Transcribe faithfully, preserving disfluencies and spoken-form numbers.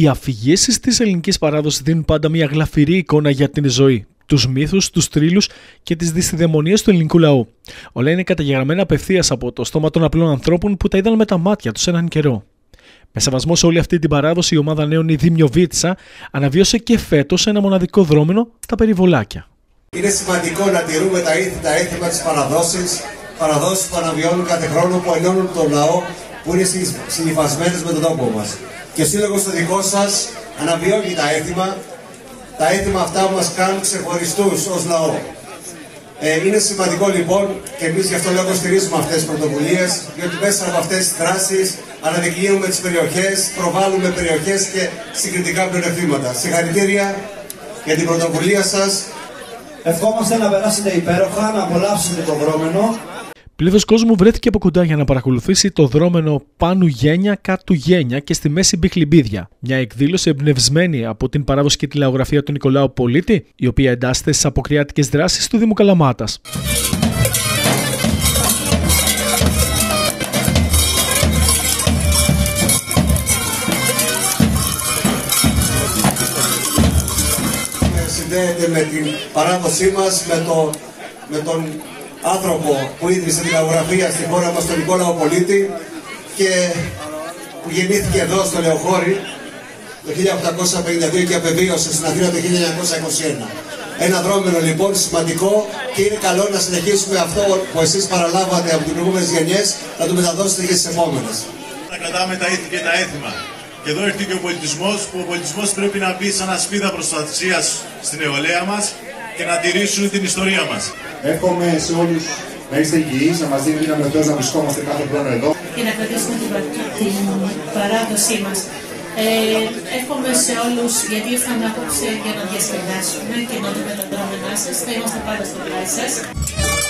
Οι αφηγήσεις της ελληνικής παράδοσης δίνουν πάντα μια γλαφυρή εικόνα για την ζωή, τους μύθους, τους θρύλους και τις δυσιδαιμονίες του ελληνικού λαού. Όλα είναι καταγεγραμμένα απευθείας από το στόμα των απλών ανθρώπων που τα είδαν με τα μάτια τους έναν καιρό. Με σεβασμό σε όλη αυτή την παράδοση, η ομάδα νέων η Δημιοβίτσα αναβίωσε και φέτος ένα μοναδικό δρόμενο, τα περιβολάκια. Είναι σημαντικό να τηρούμε τα ήθη, τα έθιμα της παραδόσης, παραδόσεις που αναβιώνουν κάθε χρόνο, που ενώνουν τον λαό, που είναι συνυφασμένες με τον τόπο μας. Και ο σύλλογος το δικό σας αναβιώνει τα έθιμα, τα έθιμα αυτά που μας κάνουν ξεχωριστούς ως λαό. Ε, είναι σημαντικό λοιπόν και εμείς γι' αυτό λόγο στηρίζουμε αυτές τις πρωτοβουλίες, διότι μέσα από αυτές τις δράσεις αναδεικνύουμε τις περιοχές, προβάλλουμε περιοχές και συγκριτικά πλεονεκτήματα. Συγχαρητήρια για την πρωτοβουλία σας. Ευχόμαστε να περάσετε υπέροχα, να απολαύσετε το δρόμενο. Πλήθος κόσμου βρέθηκε από κοντά για να παρακολουθήσει το δρόμενο Πάνου Γένια Κάτου Γένια και στη μέση Μπιχλιμπίδια. Μια εκδήλωση εμπνευσμένη από την παράδοση και τη λαογραφία του Νικολάου Πολίτη, η οποία εντάσσεται στις αποκριάτικες δράσεις του Δήμου Καλαμάτας. Συνδέεται με την παράδοσή μας, με, το, με τον άνθρωπο που ίδρυσε την λαογραφία στη χώρα μας, τον Νικόλαο Πολίτη, και που γεννήθηκε εδώ στο Λεωχώρι το χίλια οκτακόσια πενήντα δύο και απεβίωσε στην Αθήνα το χίλια εννιακόσια είκοσι ένα. Ένα δρόμενο λοιπόν σημαντικό, και είναι καλό να συνεχίσουμε αυτό που εσείς παραλάβατε από τις προηγούμενες γενιές, να το μεταδώσετε και στις επόμενες. Να κρατάμε τα ήθη και τα έθιμα. Και εδώ έρθει και ο πολιτισμός, που ο πολιτισμός πρέπει να μπει σαν ασπίδα προστασίας στην νεολαία μας και να τηρήσουν την ιστορία μας. Εύχομαι σε όλους να είστε υγιείς, να μας δίνει δύναμη ο Θεός να βρισκόμαστε κάθε χρόνο εδώ. Και να κρατήσουμε την, την παράδοσή μας. Ε, εύχομαι σε όλους, γιατί ήρθαμε απόψε για να διασκεδάσουμε και να δούμε τα δρόμενά σας. Θα είμαστε πάντα στο πλάι σας.